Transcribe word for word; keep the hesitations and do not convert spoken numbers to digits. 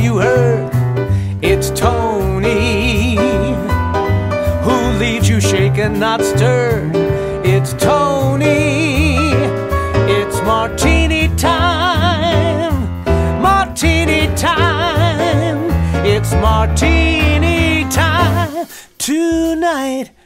you heard? It's Tony, who leaves you shaken, not stirred. It's Tony, it's martini time, martini time, it's martini time tonight.